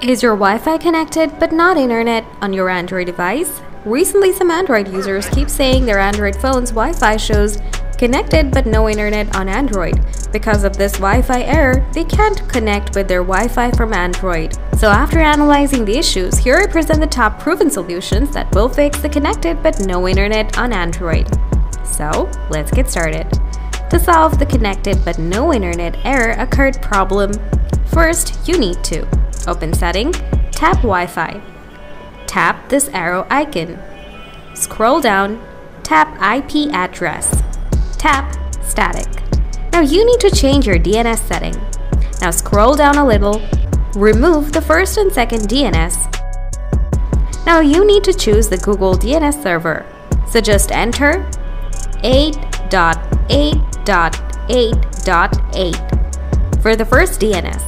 Is your Wi-Fi connected but not internet on your Android device? Recently, some Android users keep saying their Android phone's Wi-Fi shows connected but no internet on Android. Because of this Wi-Fi error, they can't connect with their Wi-Fi from Android. So after analyzing the issues, here I present the top proven solutions that will fix the connected but no internet on Android. So let's get started. To solve the connected but no internet error occurred problem, first you need to open Setting, tap Wi-Fi. Tap this arrow icon. Scroll down, tap IP address. Tap Static. Now you need to change your DNS setting. Now scroll down a little, remove the first and second DNS. Now you need to choose the Google DNS server. So just enter 8.8.8.8 for the first DNS.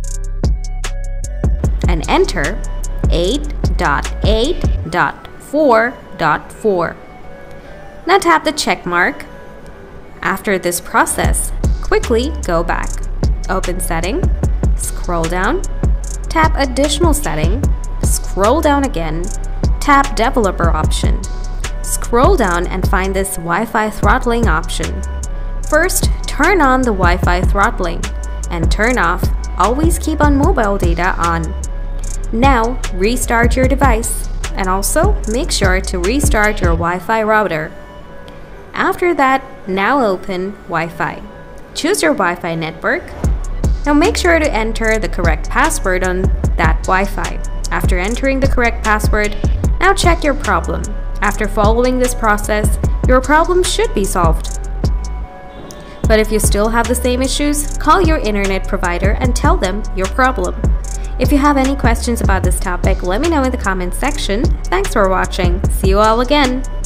And enter 8.8.4.4. Now tap the check mark. After this process, quickly go back. Open Setting, scroll down, tap Additional Setting, scroll down again, tap Developer option. Scroll down and find this Wi-Fi throttling option. First, turn on the Wi-Fi throttling and turn off Always Keep on Mobile Data on. Now, restart your device and also make sure to restart your Wi-Fi router. After that, now open Wi-Fi. Choose your Wi-Fi network. Now make sure to enter the correct password on that Wi-Fi. After entering the correct password, now check your problem. After following this process, your problem should be solved. But if you still have the same issues, call your internet provider and tell them your problem. If you have any questions about this topic, let me know in the comments section. Thanks for watching. See you all again.